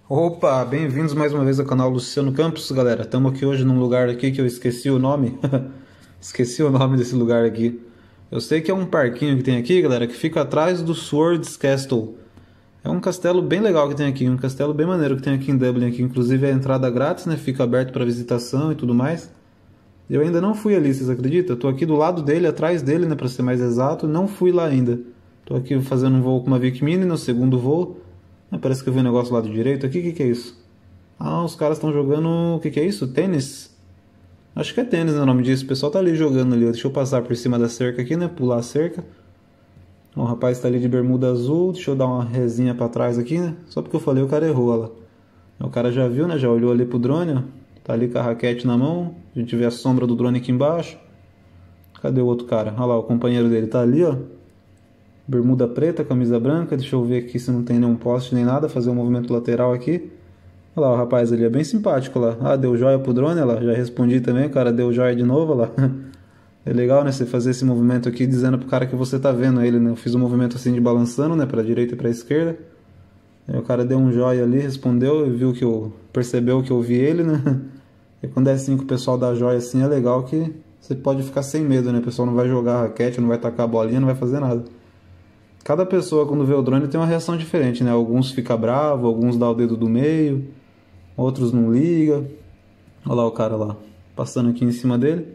Opa, bem-vindos mais uma vez ao canal Luciano Campos, galera. Estamos aqui hoje num lugar aqui que eu esqueci o nome. Esqueci o nome desse lugar aqui. Eu sei que é um parquinho que tem aqui, galera, que fica atrás do Swords Castle. É um castelo bem legal que tem aqui, um castelo bem maneiro que tem aqui em Dublin, aqui. Inclusive é entrada grátis, né? Fica aberto para visitação e tudo mais. Eu ainda não fui ali, vocês acreditam? Eu tô aqui do lado dele, atrás dele, né, para ser mais exato. Não fui lá ainda. Tô aqui fazendo um voo com uma Vic Mini, no segundo voo. Parece que eu vi um negócio do lado direito aqui. O que é isso? Ah, os caras estão jogando. O que é isso? Tênis? Acho que é tênis, né, o nome disso. O pessoal tá ali jogando ali. Deixa eu passar por cima da cerca aqui, né? Pular a cerca. O rapaz tá ali de bermuda azul. Deixa eu dar uma resinha pra trás aqui, né? Só porque eu falei, o cara errou, olha lá. O cara já viu, né? Já olhou ali pro drone, ó. Tá ali com a raquete na mão. A gente vê a sombra do drone aqui embaixo. Cadê o outro cara? Olha lá, o companheiro dele tá ali, ó. Bermuda preta, camisa branca. Deixa eu ver aqui se não tem nenhum poste nem nada. Fazer um movimento lateral aqui. Olha lá, o rapaz ali é bem simpático lá. Ah, deu joia pro drone, olha lá. Já respondi também, o cara deu joia de novo, olha lá. É legal, né? Você fazer esse movimento aqui dizendo pro cara que você tá vendo ele, né? Eu fiz um movimento assim de balançando, né? Pra direita e pra esquerda. Aí o cara deu um joia ali, respondeu e viu que eu... percebeu que eu vi ele, né? E quando é assim que o pessoal dá joia assim, é legal que você pode ficar sem medo, né? O pessoal não vai jogar raquete, não vai tacar a bolinha, não vai fazer nada. Cada pessoa, quando vê o drone, tem uma reação diferente, né? Alguns ficam bravos, alguns dão o dedo do meio, outros não ligam. Olha lá o cara lá, passando aqui em cima dele.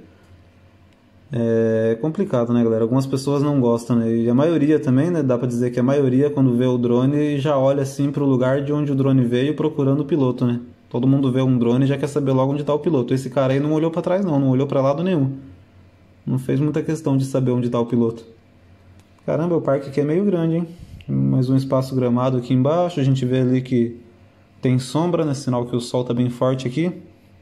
É complicado, né, galera? Algumas pessoas não gostam, né? E a maioria também, né? Dá pra dizer que a maioria, quando vê o drone, já olha assim pro lugar de onde o drone veio procurando o piloto, né? Todo mundo vê um drone e já quer saber logo onde tá o piloto. Esse cara aí não olhou pra trás, não olhou pra lado nenhum. Não fez muita questão de saber onde tá o piloto. Caramba, o parque aqui é meio grande, hein? Mais um espaço gramado aqui embaixo. A gente vê ali que tem sombra, né? Sinal que o sol tá bem forte aqui.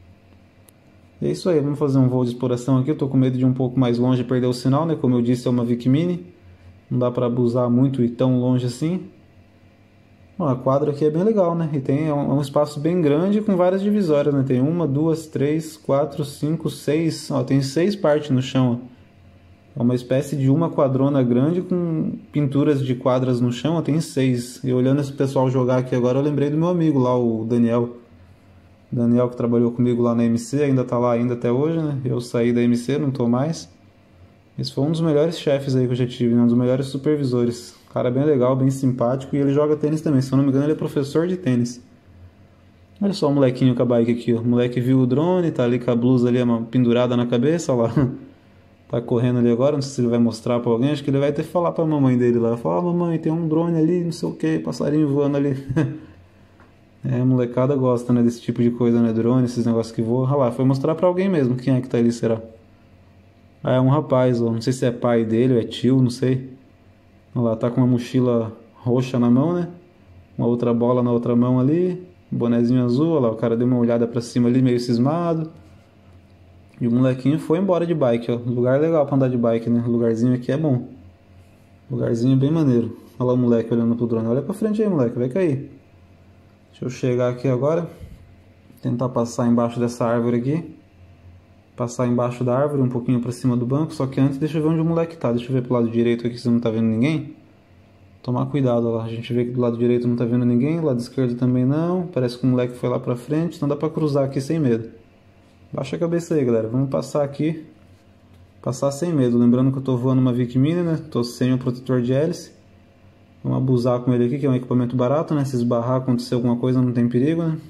É isso aí, vamos fazer um voo de exploração aqui. Eu tô com medo de ir um pouco mais longe e perder o sinal, né? Como eu disse, é uma Vic Mini. Não dá pra abusar muito e ir tão longe assim. Bom, a quadra aqui é bem legal, né? E tem um espaço bem grande com várias divisórias, né? Tem uma, duas, três, quatro, cinco, seis. Ó, tem 6 partes no chão, ó. É uma espécie de uma quadrona grande com pinturas de quadras no chão, tem 6. E olhando esse pessoal jogar aqui agora, eu lembrei do meu amigo lá, o Daniel. Daniel que trabalhou comigo lá na MC, ainda tá lá ainda até hoje, né? Eu saí da MC, não tô mais. Esse foi um dos melhores chefes aí que eu já tive, né? Um dos melhores supervisores. Cara bem legal, bem simpático e ele joga tênis também. Se eu não me engano, ele é professor de tênis. Olha só o molequinho com a bike aqui, ó. O moleque viu o drone, tá ali com a blusa ali pendurada na cabeça, olha lá. Tá correndo ali agora, não sei se ele vai mostrar pra alguém, acho que ele vai ter que falar pra mamãe dele lá. Falar, mamãe, tem um drone ali, não sei o que, passarinho voando ali. É, a molecada gosta, né, desse tipo de coisa, né, drone, esses negócios que voam. Olha lá, foi mostrar pra alguém mesmo, quem é que tá ali, será? Ah, é um rapaz, ó, não sei se é pai dele ou é tio, não sei. Olha lá, tá com uma mochila roxa na mão, né, uma outra bola na outra mão ali, um bonezinho azul, olha lá, o cara deu uma olhada pra cima ali, meio cismado. E o molequinho foi embora de bike, ó. Lugar legal pra andar de bike, né? O lugarzinho aqui é bom. Lugarzinho bem maneiro. Olha lá o moleque olhando pro drone. Olha pra frente aí, moleque. Vai cair. Deixa eu chegar aqui agora. Tentar passar embaixo dessa árvore aqui. Passar embaixo da árvore, um pouquinho pra cima do banco. Só que antes, deixa eu ver onde o moleque tá. Deixa eu ver pro lado direito aqui se não tá vendo ninguém. Tomar cuidado, ó lá. A gente vê que do lado direito não tá vendo ninguém. Do lado esquerdo também não. Parece que o moleque foi lá pra frente. Então dá pra cruzar aqui sem medo. Baixa a cabeça aí, galera. Vamos passar aqui. Passar sem medo. Lembrando que eu tô voando uma Vic Mini, né? Tô sem o protetor de hélice. Vamos abusar com ele aqui, que é um equipamento barato, né? Se esbarrar, acontecer alguma coisa, não tem perigo, né?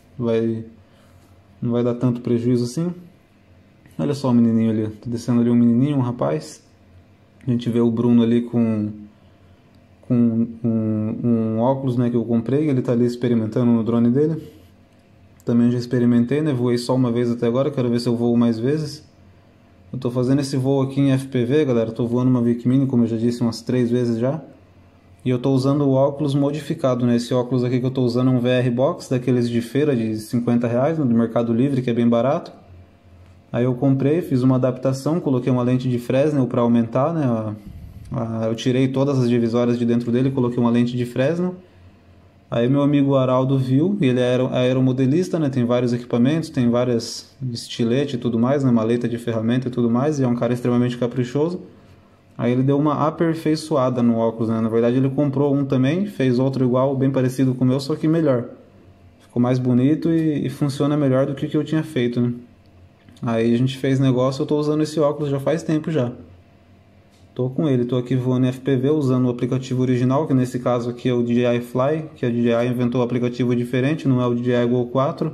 Não vai dar tanto prejuízo assim. Olha só o menininho ali. Tá descendo ali um menininho, um rapaz. A gente vê o Bruno ali com um óculos, né? Que eu comprei. Ele tá ali experimentando no drone dele. Também já experimentei, né? Voei só uma vez até agora, quero ver se eu voo mais vezes. Eu tô fazendo esse voo aqui em FPV, galera. Tô voando uma Vic Mini, como eu já disse, umas 3 vezes já. E eu tô usando o óculos modificado, né? Esse óculos aqui que eu tô usando é um VR Box, daqueles de feira de R$ 50, né? Do Mercado Livre, que é bem barato. Aí eu comprei, fiz uma adaptação, coloquei uma lente de Fresnel para aumentar, né? Eu tirei todas as divisórias de dentro dele, coloquei uma lente de Fresnel. Aí meu amigo Araldo viu, ele é aeromodelista, né? Tem vários equipamentos, tem várias estilete e tudo mais, né? Maleta de ferramenta e tudo mais, e é um cara extremamente caprichoso. Aí ele deu uma aperfeiçoada no óculos, né? Na verdade ele comprou um também, fez outro igual, bem parecido com o meu, só que melhor. Ficou mais bonito e funciona melhor do que o que eu tinha feito, né? Aí a gente fez negócio, eu tô usando esse óculos já faz tempo já. Tô com ele, tô aqui voando em FPV usando o aplicativo original, que nesse caso aqui é o DJI Fly, que a DJI inventou um aplicativo diferente, não é o DJI Go 4.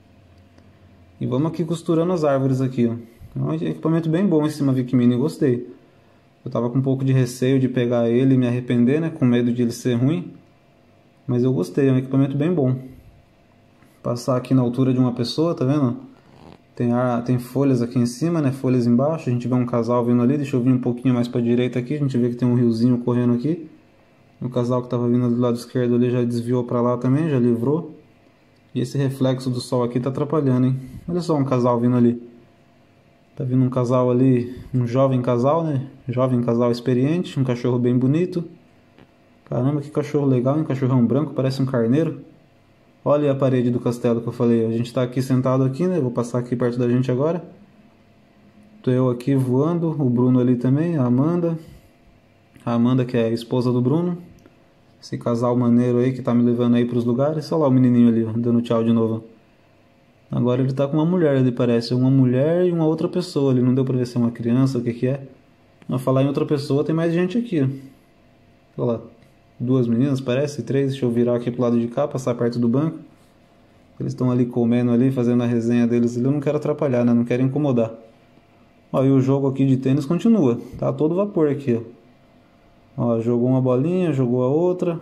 E vamos aqui costurando as árvores aqui, ó. É um equipamento bem bom esse Mavic Mini, gostei. Eu tava com um pouco de receio de pegar ele e me arrepender, né, com medo de ele ser ruim. Mas eu gostei, é um equipamento bem bom. Passar aqui na altura de uma pessoa, tá vendo? Tem folhas aqui em cima, né? Folhas embaixo. A gente vê um casal vindo ali. Deixa eu vir um pouquinho mais para a direita aqui. A gente vê que tem um riozinho correndo aqui. O casal que estava vindo do lado esquerdo ali já desviou para lá também, já livrou. E esse reflexo do sol aqui tá atrapalhando, hein? Olha só um casal vindo ali. Tá vindo um casal ali, um jovem casal, né? Jovem casal experiente, um cachorro bem bonito. Caramba, que cachorro legal, hein? Cachorrão branco, parece um carneiro. Olha a parede do castelo que eu falei. A gente tá aqui sentado aqui, né? Vou passar aqui perto da gente agora. Tô eu aqui voando, o Bruno ali também, a Amanda. A Amanda que é a esposa do Bruno. Esse casal maneiro aí que tá me levando aí pros lugares. Olha lá o menininho ali, ó, dando tchau de novo. Agora ele tá com uma mulher ali, parece. Uma mulher e uma outra pessoa ali. Não deu pra ver se é uma criança, o que que é. Mas falar em outra pessoa, tem mais gente aqui, ó. Olha lá. 2 meninas, parece, 3, deixa eu virar aqui pro lado de cá, passar perto do banco. Eles estão ali comendo ali, fazendo a resenha deles ali, eu não quero atrapalhar, né, não quero incomodar. Ó, e o jogo aqui de tênis continua, tá todo vapor aqui, ó. Ó, jogou uma bolinha, jogou a outra.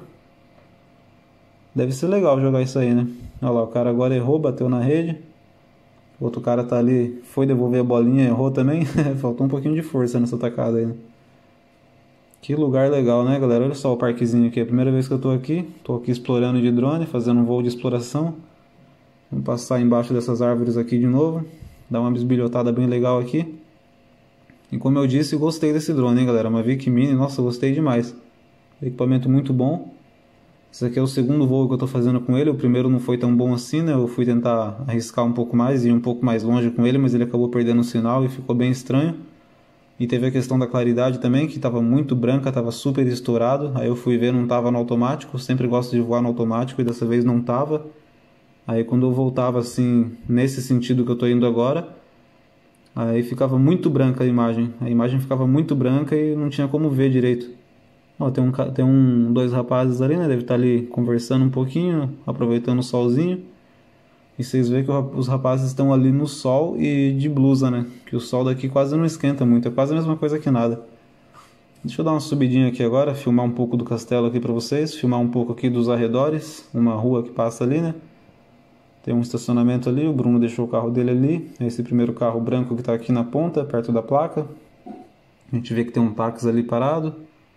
Deve ser legal jogar isso aí, né. Olha lá, o cara agora errou, bateu na rede. O outro cara tá ali, foi devolver a bolinha, errou também. Faltou um pouquinho de força nessa tacada aí, né. Que lugar legal, né, galera? Olha só o parquezinho aqui. É a primeira vez que eu tô aqui explorando de drone, fazendo um voo de exploração. Vamos passar embaixo dessas árvores aqui de novo. Dar uma bisbilhotada bem legal aqui. E como eu disse, gostei desse drone, hein, galera? Mavic Mini, nossa, gostei demais. Equipamento muito bom. Esse aqui é o segundo voo que eu tô fazendo com ele. O primeiro não foi tão bom assim, né? Eu fui tentar arriscar um pouco mais e ir um pouco mais longe com ele, mas ele acabou perdendo o sinal e ficou bem estranho. E teve a questão da claridade também, que estava muito branca, estava super estourado. Aí eu fui ver, não estava no automático. Eu sempre gosto de voar no automático e dessa vez não estava. Aí quando eu voltava assim, nesse sentido que eu estou indo agora, aí ficava muito branca a imagem. A imagem ficava muito branca e não tinha como ver direito. Ó, tem dois rapazes ali, né? Deve estar ali conversando um pouquinho, aproveitando o solzinho. E vocês veem que os rapazes estão ali no sol e de blusa, né? Que o sol daqui quase não esquenta muito, é quase a mesma coisa que nada. Deixa eu dar uma subidinha aqui agora, filmar um pouco do castelo aqui pra vocês, filmar um pouco aqui dos arredores, uma rua que passa ali, né? Tem um estacionamento ali, o Bruno deixou o carro dele ali, esse primeiro carro branco que tá aqui na ponta, perto da placa. A gente vê que tem um táxi ali parado.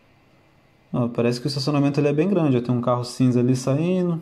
Ó, parece que o estacionamento ali é bem grande, ó, tem um carro cinza ali saindo.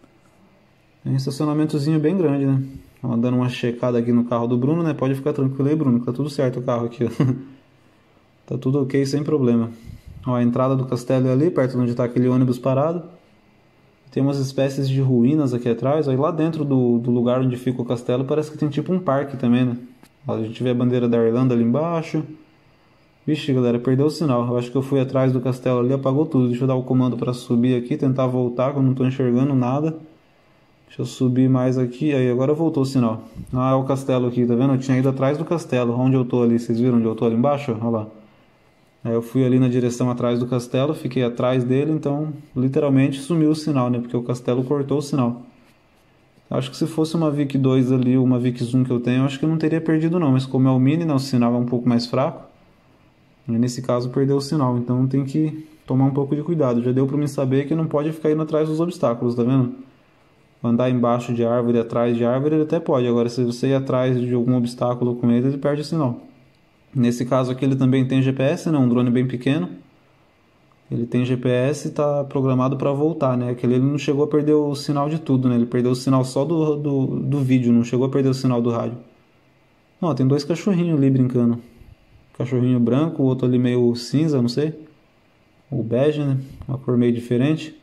É um estacionamentozinho bem grande, né? Ó, dando uma checada aqui no carro do Bruno, né? Pode ficar tranquilo aí, Bruno, tá tudo certo o carro aqui, ó. Tá tudo ok, sem problema. Ó, a entrada do castelo é ali, perto de onde tá aquele ônibus parado. Tem umas espécies de ruínas aqui atrás. Aí lá dentro do lugar onde fica o castelo parece que tem tipo um parque também, né? Ó, a gente vê a bandeira da Irlanda ali embaixo. Vixe, galera, perdeu o sinal. Eu acho que eu fui atrás do castelo ali, apagou tudo. Deixa eu dar o comando para subir aqui, tentar voltar, que eu não tô enxergando nada. Deixa eu subir mais aqui. Aí, agora voltou o sinal. Ah, é o castelo aqui, tá vendo? Eu tinha ido atrás do castelo. Onde eu tô ali, vocês viram onde eu tô ali embaixo? Olha lá. Aí eu fui ali na direção atrás do castelo, fiquei atrás dele, então literalmente sumiu o sinal, né? Porque o castelo cortou o sinal. Acho que se fosse uma Vic 2 ali, uma Vic Zoom que eu tenho, acho que eu não teria perdido não. Mas como é o Mini, né, o sinal é um pouco mais fraco. E nesse caso perdeu o sinal, então tem que tomar um pouco de cuidado. Já deu pra mim saber que não pode ficar indo atrás dos obstáculos, tá vendo? Andar embaixo de árvore, atrás de árvore, ele até pode. Agora, se você ir atrás de algum obstáculo com ele, ele perde o sinal. Nesse caso aqui, ele também tem GPS, né? Um drone bem pequeno. Ele tem GPS e está programado para voltar, né? Aquele ele não chegou a perder o sinal de tudo, né? Ele perdeu o sinal só do vídeo, não chegou a perder o sinal do rádio. Ó, tem 2 cachorrinhos ali brincando. Cachorrinho branco, o outro ali meio cinza, não sei. Ou bege, né? Uma cor meio diferente.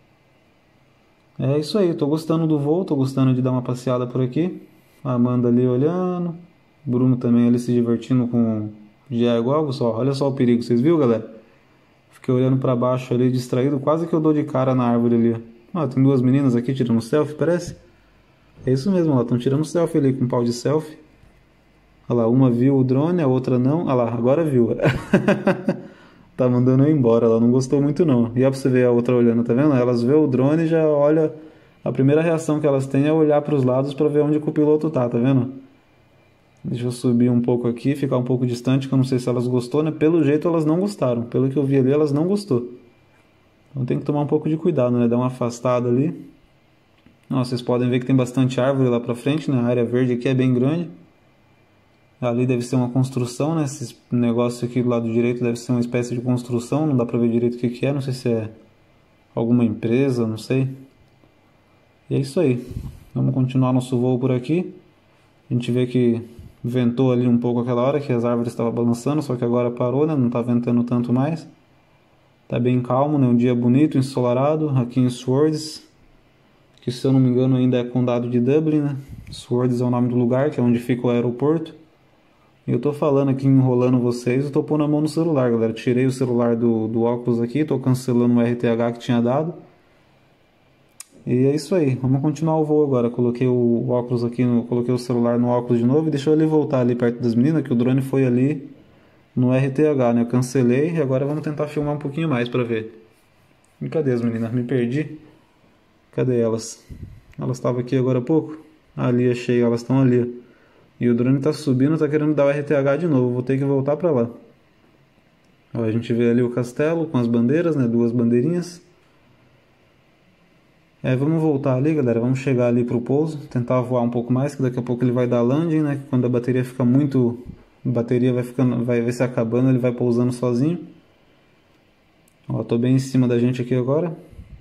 É isso aí, tô gostando do voo, tô gostando de dar uma passeada por aqui. A Amanda ali olhando. Bruno também ali se divertindo com o DJI Go. Olha só o perigo, vocês viram, galera? Fiquei olhando pra baixo ali, distraído. Quase que eu dou de cara na árvore ali. Ó, tem 2 meninas aqui tirando selfie, parece. É isso mesmo, ó, estão tirando selfie ali com pau de selfie. Olha lá, uma viu o drone, a outra não. Olha lá, agora viu. Tá mandando eu embora, ela não gostou muito não. E ó pra você ver a outra olhando, tá vendo? Elas vê o drone e já olha. A primeira reação que elas têm é olhar para os lados para ver onde que o piloto tá vendo? Deixa eu subir um pouco aqui, ficar um pouco distante, que eu não sei se elas gostou, né? Pelo jeito elas não gostaram. Pelo que eu vi ali, elas não gostou. Então tem que tomar um pouco de cuidado, né? Dar uma afastada ali. Ó, vocês podem ver que tem bastante árvore lá pra frente, né? A área verde aqui é bem grande. Ali deve ser uma construção, né? Esse negócio aqui do lado direito deve ser uma espécie de construção. Não dá pra ver direito o que que é. Não sei se é alguma empresa, não sei. E é isso aí. Vamos continuar nosso voo por aqui. A gente vê que ventou ali um pouco aquela hora, que as árvores estavam balançando, só que agora parou, né? Não tá ventando tanto mais. Tá bem calmo, né? Um dia bonito, ensolarado, aqui em Swords, que se eu não me engano ainda é condado de Dublin, né? Swords é o nome do lugar, que é onde fica o aeroporto. E eu tô falando aqui, enrolando vocês, eu tô pondo a mão no celular, galera. Tirei o celular do óculos aqui, tô cancelando o RTH que tinha dado. E é isso aí, vamos continuar o voo agora. Coloquei o óculos aqui, coloquei o celular no óculos de novo e deixou ele voltar ali perto das meninas, que o drone foi ali no RTH, né? Eu cancelei e agora vamos tentar filmar um pouquinho mais pra ver. E cadê as meninas? Me perdi. Cadê elas? Elas estavam aqui agora há pouco? Ali, achei, elas estão ali. E o drone tá subindo, tá querendo dar o RTH de novo, vou ter que voltar pra lá. Ó, a gente vê ali o castelo com as bandeiras, né? Duas bandeirinhas. Vamos voltar ali, galera. Vamos chegar ali pro pouso, tentar voar um pouco mais, que daqui a pouco ele vai dar landing, né? Quando a bateria fica muito, a bateria vai se acabando, ele vai pousando sozinho. Ó, tô bem em cima da gente aqui agora.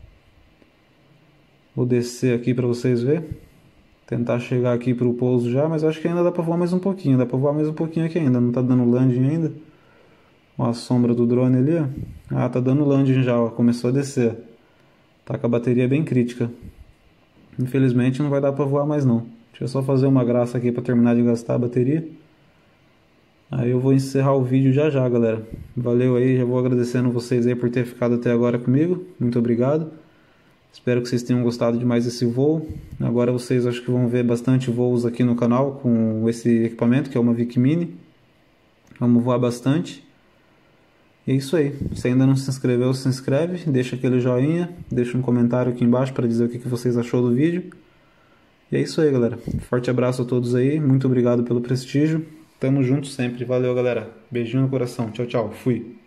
Vou descer aqui para vocês verem. Tentar chegar aqui pro pouso já, mas acho que ainda dá para voar mais um pouquinho. Dá para voar mais um pouquinho aqui ainda, não tá dando landing ainda. Ó, a sombra do drone ali, ó. Ah, tá dando landing já, ó. Começou a descer. Tá com a bateria bem crítica. Infelizmente não vai dar pra voar mais não. Deixa eu só fazer uma graça aqui pra terminar de gastar a bateria. Aí eu vou encerrar o vídeo já já, galera. Valeu aí, já vou agradecendo vocês aí por ter ficado até agora comigo. Muito obrigado. Espero que vocês tenham gostado de mais esse voo. Agora vocês acho que vão ver bastante voos aqui no canal com esse equipamento, que é uma Vic Mini. Vamos voar bastante. E é isso aí. Se ainda não se inscreveu, se inscreve, deixa aquele joinha, deixa um comentário aqui embaixo para dizer o que vocês achou do vídeo. E é isso aí, galera. Forte abraço a todos aí, muito obrigado pelo prestígio. Tamo junto sempre. Valeu, galera. Beijinho no coração. Tchau, tchau. Fui.